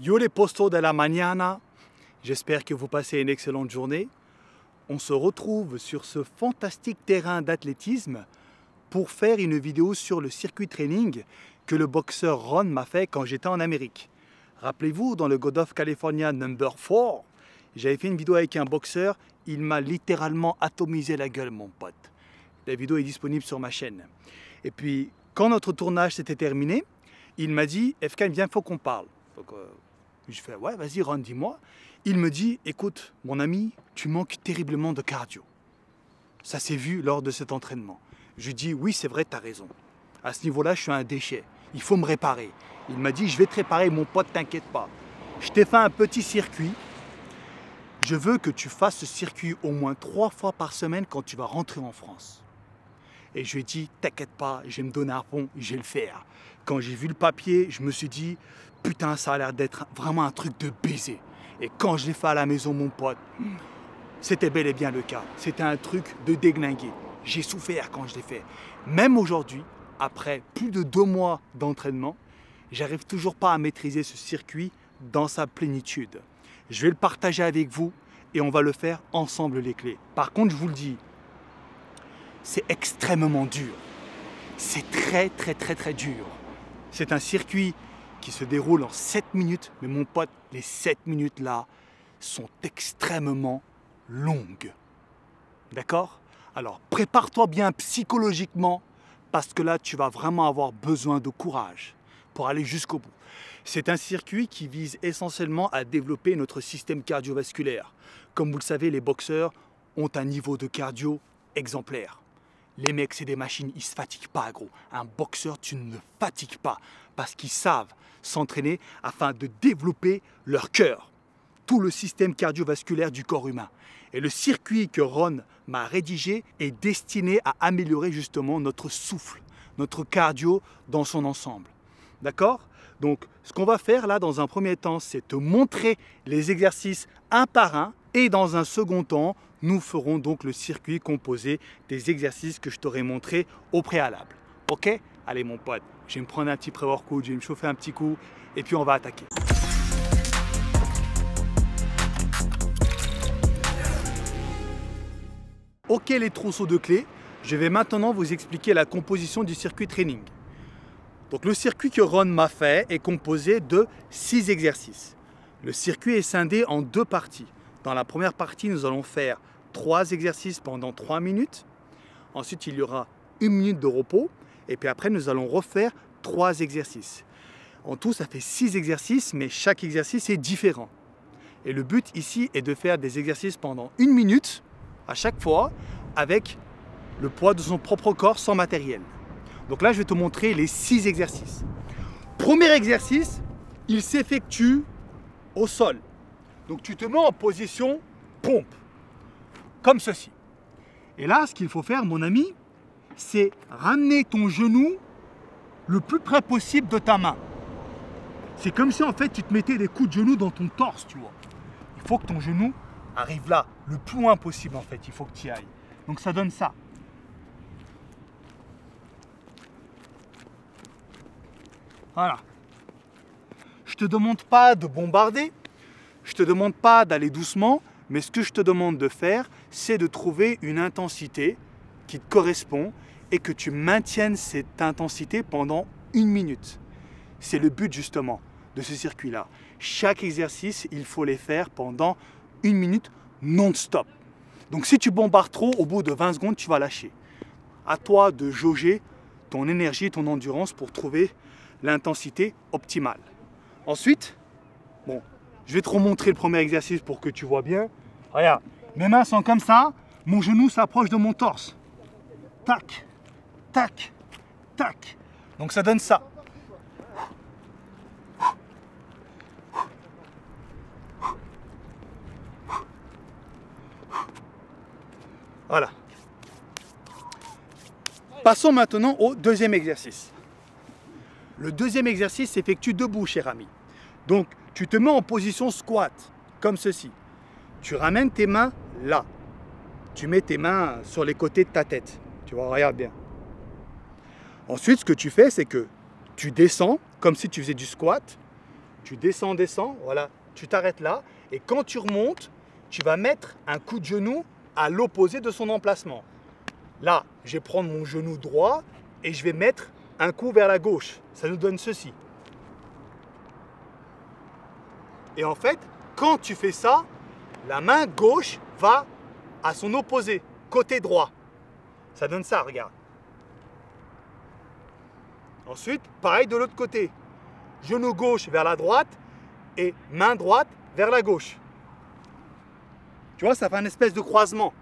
Yo les postos de la mañana, j'espère que vous passez une excellente journée. On se retrouve sur ce fantastique terrain d'athlétisme pour faire une vidéo sur le circuit training que le boxeur Ron m'a fait quand j'étais en Amérique. Rappelez-vous, dans le God of California number 4, j'avais fait une vidéo avec un boxeur, il m'a littéralement atomisé la gueule, mon pote. La vidéo est disponible sur ma chaîne. Et puis, quand notre tournage s'était terminé, il m'a dit « FK, viens, il faut qu'on parle ». Donc, je fais « Ouais, vas-y Ron, dis-moi ». Il me dit « Écoute, mon ami, tu manques terriblement de cardio. » Ça s'est vu lors de cet entraînement. Je lui dis « Oui, c'est vrai, tu as raison. À ce niveau-là, je suis un déchet. Il faut me réparer. » Il m'a dit « Je vais te réparer, mon pote, t'inquiète pas. Je t'ai fait un petit circuit. Je veux que tu fasses ce circuit au moins 3 fois par semaine quand tu vas rentrer en France. » Et je lui ai dit « T'inquiète pas, je vais me donner un pont, je vais le faire. » Quand j'ai vu le papier, je me suis dit « Putain, ça a l'air d'être vraiment un truc de baiser. » Et quand je l'ai fait à la maison, mon pote, c'était bel et bien le cas. C'était un truc de déglingué. J'ai souffert quand je l'ai fait. Même aujourd'hui, après plus de 2 mois d'entraînement, j'arrive toujours pas à maîtriser ce circuit dans sa plénitude. Je vais le partager avec vous et on va le faire ensemble les clés. Par contre, je vous le dis, c'est extrêmement dur. C'est très dur. C'est un circuit qui se déroule en 7 minutes, mais mon pote, les 7 minutes là sont extrêmement longues. D'accord? Alors, prépare-toi bien psychologiquement parce que là, tu vas vraiment avoir besoin de courage pour aller jusqu'au bout. C'est un circuit qui vise essentiellement à développer notre système cardiovasculaire. Comme vous le savez, les boxeurs ont un niveau de cardio exemplaire. Les mecs, c'est des machines, ils ne se fatiguent pas, gros. Un boxeur, tu ne le fatigues pas parce qu'ils savent s'entraîner afin de développer leur cœur, tout le système cardiovasculaire du corps humain. Et le circuit que Ron m'a rédigé est destiné à améliorer justement notre souffle, notre cardio dans son ensemble. D'accord? Donc, ce qu'on va faire là dans un premier temps, c'est te montrer les exercices un par un et dans un second temps, nous ferons donc le circuit composé des exercices que je t'aurai montré au préalable. Ok? Allez mon pote, je vais me prendre un petit pré-workout, je vais me chauffer un petit coup et puis on va attaquer. Ok les trousseaux de clés, je vais maintenant vous expliquer la composition du circuit training. Donc le circuit que Ron m'a fait est composé de 6 exercices. Le circuit est scindé en 2 parties. Dans la première partie, nous allons faire 3 exercices pendant 3 minutes. Ensuite, il y aura 1 minute de repos. Et puis après, nous allons refaire 3 exercices. En tout, ça fait 6 exercices, mais chaque exercice est différent. Et le but ici est de faire des exercices pendant 1 minute à chaque fois avec le poids de son propre corps sans matériel. Donc là, je vais te montrer les 6 exercices. Premier exercice, il s'effectue au sol. Donc tu te mets en position pompe, comme ceci. Et là, ce qu'il faut faire, mon ami, c'est ramener ton genou le plus près possible de ta main. C'est comme si en fait tu te mettais des coups de genou dans ton torse, tu vois. Il faut que ton genou arrive là, le plus loin possible en fait, il faut que tu y ailles. Donc ça donne ça. Voilà. Je ne te demande pas de bombarder, je ne te demande pas d'aller doucement, mais ce que je te demande de faire, c'est de trouver une intensité qui te correspond et que tu maintiennes cette intensité pendant 1 minute. C'est le but justement de ce circuit-là. Chaque exercice, il faut les faire pendant 1 minute non-stop. Donc si tu bombardes trop, au bout de 20 secondes, tu vas lâcher. À toi de jauger ton énergie, ton endurance pour trouver l'intensité optimale. Ensuite, bon, je vais te remontrer le premier exercice pour que tu vois bien. Regarde, mes mains sont comme ça, mon genou s'approche de mon torse. Tac, tac, tac. Donc ça donne ça. Voilà. Passons maintenant au deuxième exercice. Le deuxième exercice s'effectue debout, cher ami. Donc, tu te mets en position squat, comme ceci. Tu ramènes tes mains là. Tu mets tes mains sur les côtés de ta tête. Tu vois, regarde bien. Ensuite, ce que tu fais, c'est que tu descends, comme si tu faisais du squat, tu descends, voilà, tu t'arrêtes là. Et quand tu remontes, tu vas mettre un coup de genou à l'opposé de son emplacement. Là, je vais prendre mon genou droit et je vais mettre un coup vers la gauche. Ça nous donne ceci. Et en fait, quand tu fais ça, la main gauche va à son opposé, côté droit. Ça donne ça, regarde. Ensuite, pareil de l'autre côté. Genou gauche vers la droite et main droite vers la gauche. Tu vois, ça fait un espèce de croisement.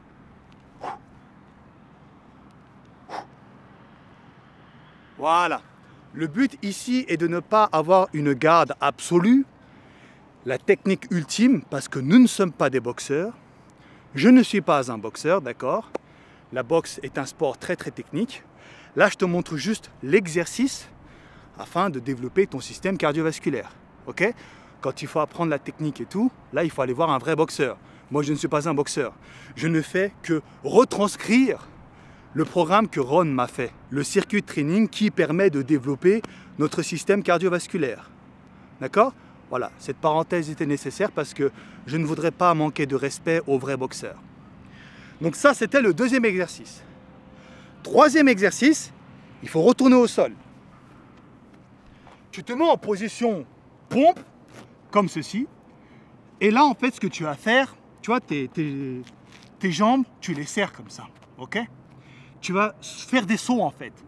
Voilà. Le but ici est de ne pas avoir une garde absolue, la technique ultime, parce que nous ne sommes pas des boxeurs. Je ne suis pas un boxeur, d'accord? La boxe est un sport très technique. Là, je te montre juste l'exercice afin de développer ton système cardiovasculaire. Ok? Quand il faut apprendre la technique et tout, là, il faut aller voir un vrai boxeur. Moi, je ne suis pas un boxeur. Je ne fais que retranscrire le programme que Ron m'a fait, le circuit training qui permet de développer notre système cardiovasculaire. D'accord? Voilà, cette parenthèse était nécessaire parce que je ne voudrais pas manquer de respect aux vrais boxeurs. Donc ça, c'était le deuxième exercice. Troisième exercice, il faut retourner au sol. Tu te mets en position pompe, comme ceci. Et là, en fait, ce que tu vas faire, tu vois, tes jambes, tu les serres comme ça, ok? Tu vas faire des sauts, en fait.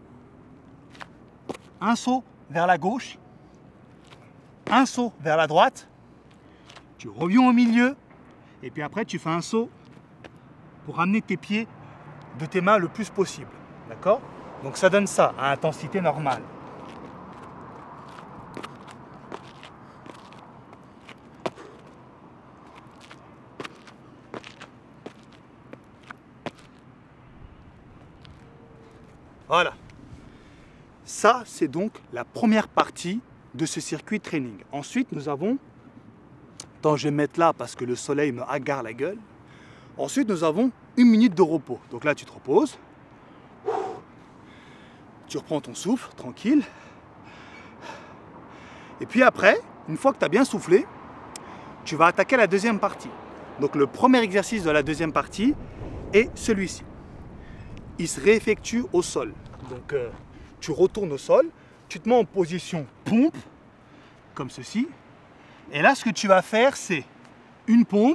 Un saut vers la gauche, un saut vers la droite, tu reviens au milieu, et puis après, tu fais un saut pour ramener tes pieds de tes mains le plus possible, d'accord? Donc ça donne ça, à intensité normale. Voilà. Ça, c'est donc la première partie de ce circuit training. Ensuite, nous avons... Attends, je vais mettre là parce que le soleil me hagare la gueule. Ensuite, nous avons 1 minute de repos. Donc là, tu te reposes. Tu reprends ton souffle, tranquille. Et puis après, une fois que tu as bien soufflé, tu vas attaquer la deuxième partie. Donc le premier exercice de la deuxième partie est celui-ci. Il se réeffectue au sol. Donc tu retournes au sol, tu te mets en position pompe, comme ceci. Et là, ce que tu vas faire, c'est une pompe.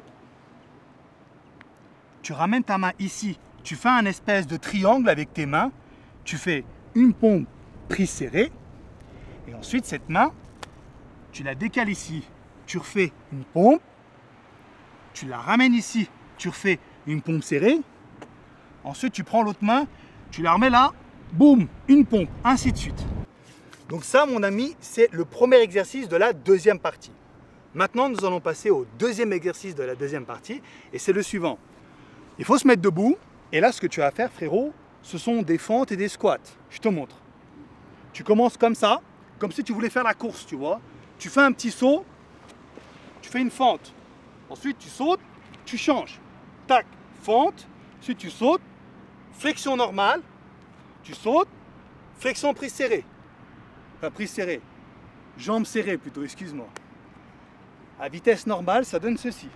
Tu ramènes ta main ici, tu fais un espèce de triangle avec tes mains. Tu fais une pompe prise serrée. Et ensuite, cette main, tu la décales ici. Tu refais une pompe. Tu la ramènes ici. Tu refais une pompe serrée. Ensuite, tu prends l'autre main, tu la remets là, boum, une pompe, ainsi de suite. Donc ça, mon ami, c'est le premier exercice de la deuxième partie. Maintenant, nous allons passer au deuxième exercice de la deuxième partie, et c'est le suivant. Il faut se mettre debout, et là, ce que tu vas faire, frérot, ce sont des fentes et des squats. Je te montre. Tu commences comme ça, comme si tu voulais faire la course, tu vois. Tu fais un petit saut, tu fais une fente. Ensuite, tu sautes, tu changes. Tac, fente, ensuite tu sautes, flexion normale, tu sautes, flexion prise serrée. Enfin, prise serrée. Jambes serrées plutôt, excuse-moi. À vitesse normale, ça donne ceci.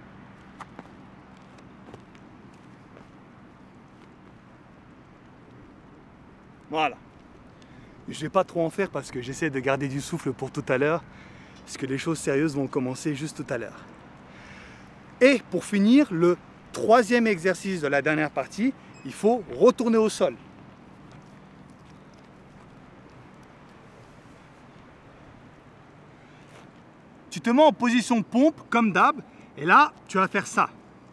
Voilà. Je ne vais pas trop en faire parce que j'essaie de garder du souffle pour tout à l'heure, parce que les choses sérieuses vont commencer juste tout à l'heure. Et pour finir, le troisième exercice de la dernière partie, il faut retourner au sol. Tu te mets en position pompe comme d'hab, et là, tu vas faire ça.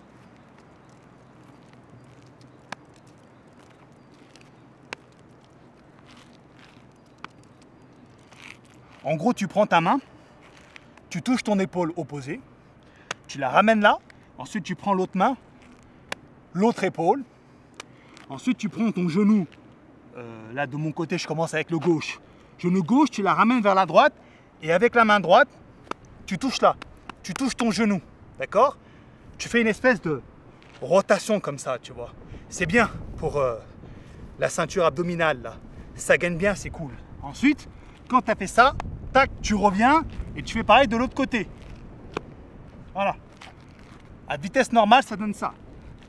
En gros, tu prends ta main, tu touches ton épaule opposée, tu la ramènes là, ensuite tu prends l'autre main, l'autre épaule, ensuite tu prends ton genou, là de mon côté je commence avec le gauche, genou gauche, tu la ramènes vers la droite, et avec la main droite, tu touches là, tu touches ton genou, d'accord? Tu fais une espèce de rotation comme ça, tu vois. C'est bien pour la ceinture abdominale là, ça gagne bien, c'est cool. Ensuite, quand tu as fait ça, tac, tu reviens et tu fais pareil de l'autre côté. Voilà. À vitesse normale, ça donne ça.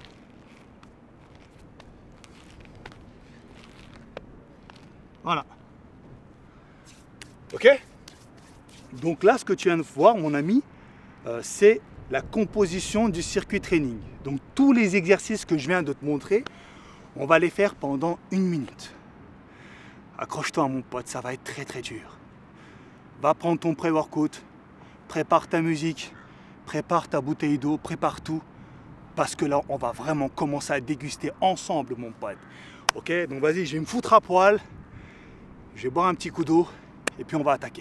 Voilà. Ok? Donc là, ce que tu viens de voir, mon ami, c'est la composition du circuit training. Donc tous les exercices que je viens de te montrer, on va les faire pendant 1 minute. Accroche-toi mon pote, ça va être très très dur. Va prendre ton pré-workout, prépare ta musique, prépare ta bouteille d'eau, prépare tout. Parce que là, on va vraiment commencer à déguster ensemble mon pote. Ok, donc vas-y, je vais me foutre à poil. Je vais boire un petit coup d'eau et puis on va attaquer.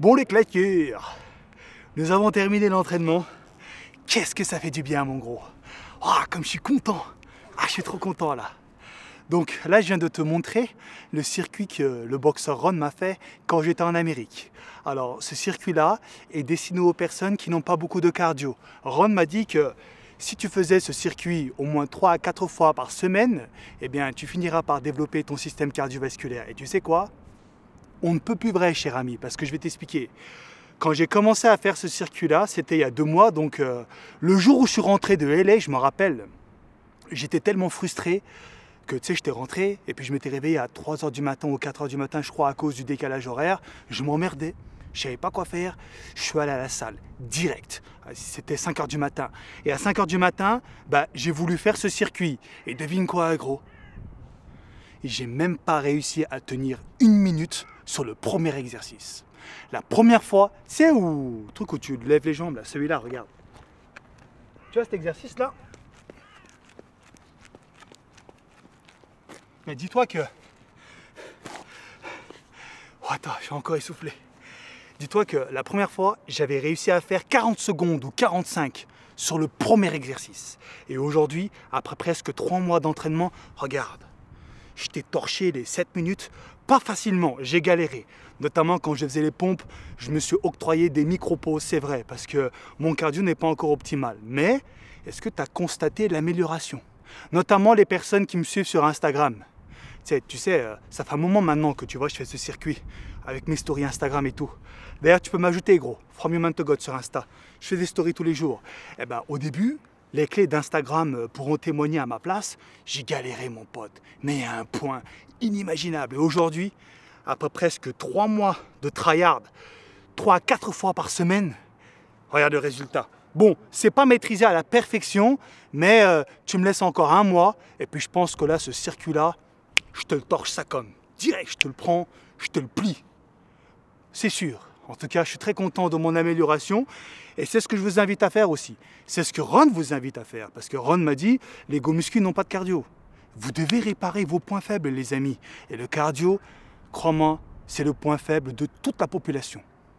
Bon les claqueurs, nous avons terminé l'entraînement. Qu'est-ce que ça fait du bien mon gros. Oh, comme je suis content. Ah, je suis trop content là. Donc là, je viens de te montrer le circuit que le boxeur Ron m'a fait quand j'étais en Amérique. Alors, ce circuit-là est destiné aux personnes qui n'ont pas beaucoup de cardio. Ron m'a dit que si tu faisais ce circuit au moins 3 à 4 fois par semaine, eh bien, tu finiras par développer ton système cardiovasculaire. Et tu sais quoi? On ne peut plus vrai, cher ami, parce que je vais t'expliquer. Quand j'ai commencé à faire ce circuit-là, c'était il y a 2 mois, donc le jour où je suis rentré de LA, je me rappelle, j'étais tellement frustré que tu sais, j'étais rentré et puis je m'étais réveillé à 3 h du matin ou 4 h du matin, je crois, à cause du décalage horaire. Je m'emmerdais, je savais pas quoi faire. Je suis allé à la salle, direct. C'était 5 h du matin. Et à 5 h du matin, bah, j'ai voulu faire ce circuit. Et devine quoi, gros? J'ai même pas réussi à tenir 1 minute sur le premier exercice. La première fois, c'est où le truc où tu lèves les jambes, là, celui-là, regarde. Tu vois cet exercice-là? Mais dis-toi que... Oh, attends, je suis encore essoufflé. Dis-toi que la première fois, j'avais réussi à faire 40 secondes ou 45 sur le premier exercice. Et aujourd'hui, après presque 3 mois d'entraînement, regarde, je t'ai torché les 7 minutes, pas facilement, j'ai galéré. Notamment quand je faisais les pompes, je me suis octroyé des micro-pauses, c'est vrai, parce que mon cardio n'est pas encore optimal. Mais est-ce que tu as constaté l'amélioration? Notamment les personnes qui me suivent sur Instagram. Tu sais, ça fait un moment maintenant que tu vois, je fais ce circuit avec mes stories Instagram et tout. D'ailleurs, tu peux m'ajouter, gros, From Human to God sur Insta. Je fais des stories tous les jours. Eh ben, au début, les clés d'Instagram pourront témoigner à ma place. J'ai galéré, mon pote, mais à un point inimaginable. Et aujourd'hui, après presque 3 mois de tryhard, 3 à 4 fois par semaine, regarde le résultat. Bon, c'est pas maîtrisé à la perfection, mais tu me laisses encore 1 mois, et puis je pense que là, ce circuit-là, je te le torche ça comme. Direct, je te le prends, je te le plie. C'est sûr. En tout cas, je suis très content de mon amélioration, et c'est ce que je vous invite à faire aussi. C'est ce que Ron vous invite à faire, parce que Ron m'a dit, les go muscu n'ont pas de cardio. Vous devez réparer vos points faibles, les amis. Et le cardio, crois-moi, c'est le point faible de toute la population.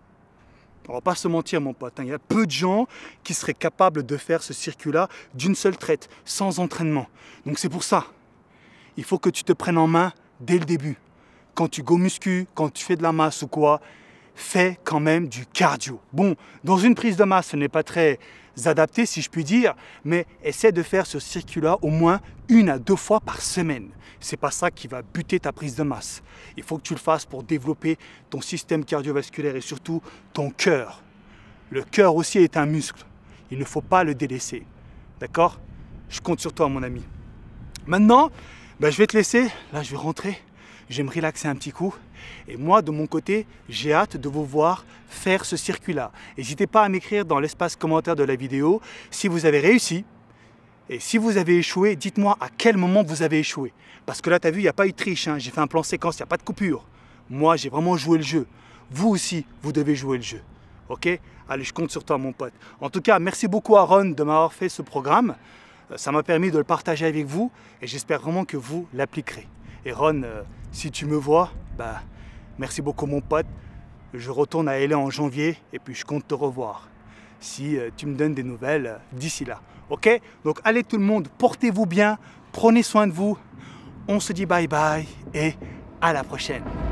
On va pas se mentir, mon pote, hein. Il y a peu de gens qui seraient capables de faire ce circuit-là d'une seule traite, sans entraînement. Donc c'est pour ça, il faut que tu te prennes en main dès le début. Quand tu go muscu, quand tu fais de la masse ou quoi, fais quand même du cardio. Bon, dans une prise de masse, ce n'est pas très adapté, si je puis dire, mais essaie de faire ce circuit-là au moins 1 à 2 fois par semaine. C'est pas ça qui va buter ta prise de masse. Il faut que tu le fasses pour développer ton système cardiovasculaire et surtout ton cœur. Le cœur aussi est un muscle. Il ne faut pas le délaisser. D'accord? Je compte sur toi, mon ami. Maintenant, je vais te laisser. Là, je vais rentrer. Je vais me relaxer un petit coup. Et moi, de mon côté, j'ai hâte de vous voir faire ce circuit-là. N'hésitez pas à m'écrire dans l'espace commentaire de la vidéo si vous avez réussi. Et si vous avez échoué, dites-moi à quel moment vous avez échoué. Parce que là, tu as vu, il n'y a pas eu de triche. Hein. J'ai fait un plan séquence, il n'y a pas de coupure. Moi, j'ai vraiment joué le jeu. Vous aussi, vous devez jouer le jeu. Ok? Allez, je compte sur toi, mon pote. En tout cas, merci beaucoup à Ron de m'avoir fait ce programme. Ça m'a permis de le partager avec vous et j'espère vraiment que vous l'appliquerez. Et Ron, si tu me vois, merci beaucoup, mon pote. Je retourne à LA en janvier et puis je compte te revoir. Si tu me donnes des nouvelles d'ici là. Ok? Donc allez tout le monde, portez-vous bien, prenez soin de vous. On se dit bye bye et à la prochaine.